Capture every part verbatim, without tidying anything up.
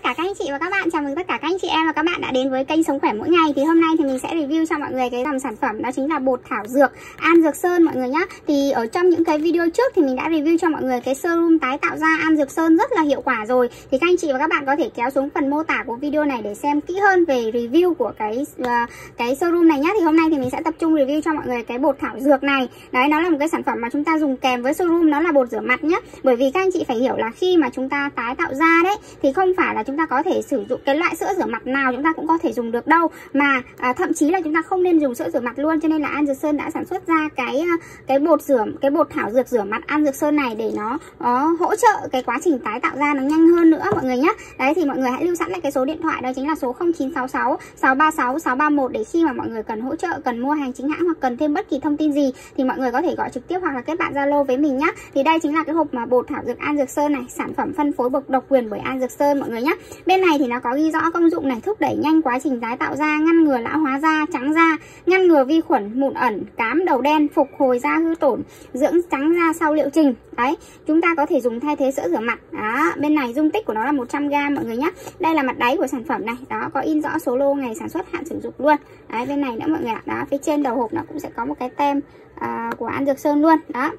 cả các anh chị và các bạn, chào mừng tất cả các anh chị em và các bạn đã đến với kênh Sống Khỏe Mỗi Ngày. Thì hôm nay thì mình sẽ review cho mọi người cái dòng sản phẩm đó chính là bột thảo dược An Dược Sơn mọi người nhá. Thì ở trong những cái video trước thì mình đã review cho mọi người cái serum tái tạo da An Dược Sơn rất là hiệu quả rồi. Thì các anh chị và các bạn có thể kéo xuống phần mô tả của video này để xem kỹ hơn về review của cái uh, cái serum này nhá. Thì hôm nay thì mình sẽ tập trung review cho mọi người cái bột thảo dược này. Đấy, nó là một cái sản phẩm mà chúng ta dùng kèm với serum, nó là bột rửa mặt nhá. Bởi vì các anh chị phải hiểu là khi mà chúng ta tái tạo da đấy thì không phải là chúng ta có thể sử dụng cái loại sữa rửa mặt nào chúng ta cũng có thể dùng được đâu, mà à, thậm chí là chúng ta không nên dùng sữa rửa mặt luôn. Cho nên là An Dược Sơn đã sản xuất ra cái cái bột rửa cái bột thảo dược rửa mặt An Dược Sơn này để nó uh, hỗ trợ cái quá trình tái tạo da nó nhanh hơn nữa mọi người nhé. Đấy, thì mọi người hãy lưu sẵn lại cái số điện thoại, đó chính là số không chín sáu sáu sáu ba sáu sáu ba một để khi mà mọi người cần hỗ trợ, cần mua hàng chính hãng hoặc cần thêm bất kỳ thông tin gì thì mọi người có thể gọi trực tiếp hoặc là kết bạn Zalo với mình nhá. Thì đây chính là cái hộp mà bột thảo dược An Dược Sơn này, sản phẩm phân phối bột độc quyền bởi An Dược Sơn mọi người nhé. Bên này thì nó có ghi rõ công dụng này: thúc đẩy nhanh quá trình tái tạo da, ngăn ngừa lão hóa da, trắng da, ngăn ngừa vi khuẩn, mụn ẩn, cám đầu đen, phục hồi da hư tổn, dưỡng trắng da sau liệu trình. Đấy, chúng ta có thể dùng thay thế sữa rửa mặt. Đó, bên này dung tích của nó là một trăm gam mọi người nhé. Đây là mặt đáy của sản phẩm này, đó có in rõ số lô, ngày sản xuất, hạn sử dụng luôn. Đấy, bên này nữa mọi người ạ. Đó, phía trên đầu hộp nó cũng sẽ có một cái tem uh, của An Dược Sơn luôn. Đó.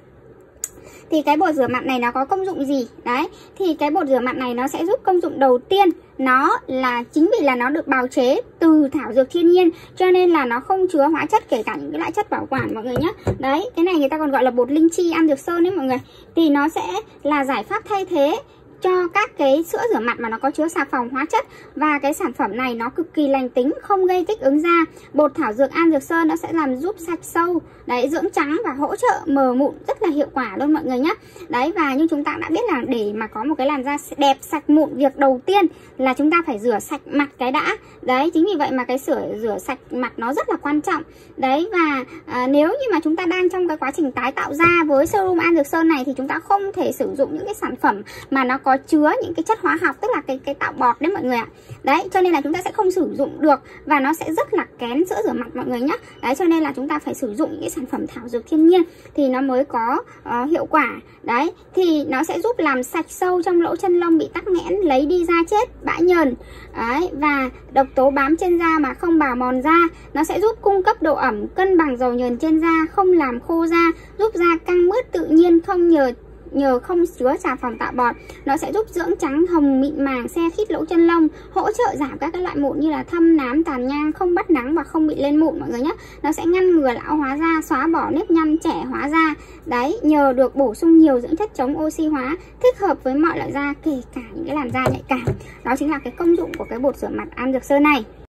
Thì cái bột rửa mặt này nó có công dụng gì? Đấy, thì cái bột rửa mặt này nó sẽ giúp công dụng đầu tiên, nó là chính vì là nó được bào chế từ thảo dược thiên nhiên cho nên là nó không chứa hóa chất, kể cả những cái loại chất bảo quản mọi người nhé. Đấy, cái này người ta còn gọi là bột linh chi An Dược Sơn đấy mọi người. Thì nó sẽ là giải pháp thay thế cho các cái sữa rửa mặt mà nó có chứa xà phòng hóa chất. Và cái sản phẩm này nó cực kỳ lành tính, không gây kích ứng da. Bột thảo dược An Dược Sơn nó sẽ làm giúp sạch sâu, đấy, dưỡng trắng và hỗ trợ mờ mụn rất là hiệu quả luôn mọi người nhé. Đấy, và như chúng ta đã biết là để mà có một cái làn da đẹp sạch mụn, việc đầu tiên là chúng ta phải rửa sạch mặt cái đã. Đấy, chính vì vậy mà cái sửa rửa sạch mặt nó rất là quan trọng. Đấy, và à, nếu như mà chúng ta đang trong cái quá trình tái tạo da với serum An Dược Sơn này thì chúng ta không thể sử dụng những cái sản phẩm mà nó có chứa những cái chất hóa học, tức là cái cái tạo bọt đấy mọi người ạ. Đấy, cho nên là chúng ta sẽ không sử dụng được và nó sẽ rất là kén sữa rửa mặt mọi người nhé. Đấy, cho nên là chúng ta phải sử dụng những cái sản phẩm thảo dược thiên nhiên thì nó mới có uh, hiệu quả. Đấy, thì nó sẽ giúp làm sạch sâu trong lỗ chân lông bị tắc nghẽn, lấy đi da chết, bã nhờn. Đấy, và độc tố bám trên da mà không bào mòn da. Nó sẽ giúp cung cấp độ ẩm, cân bằng dầu nhờn trên da, không làm khô da, giúp da căng mướt tự nhiên, không nhờ nhờ không chứa xà phòng tạo bọt. Nó sẽ giúp dưỡng trắng, hồng, mịn màng, xe khít lỗ chân lông, hỗ trợ giảm các cái loại mụn như là thâm, nám, tàn nhang, không bắt nắng và không bị lên mụn mọi người nhé. Nó sẽ ngăn ngừa lão hóa da, xóa bỏ nếp nhăn, trẻ hóa da. Đấy, nhờ được bổ sung nhiều dưỡng chất chống oxy hóa, thích hợp với mọi loại da, kể cả những cái làn da nhạy cảm. Đó chính là cái công dụng của cái bột rửa mặt An Dược Sơn này.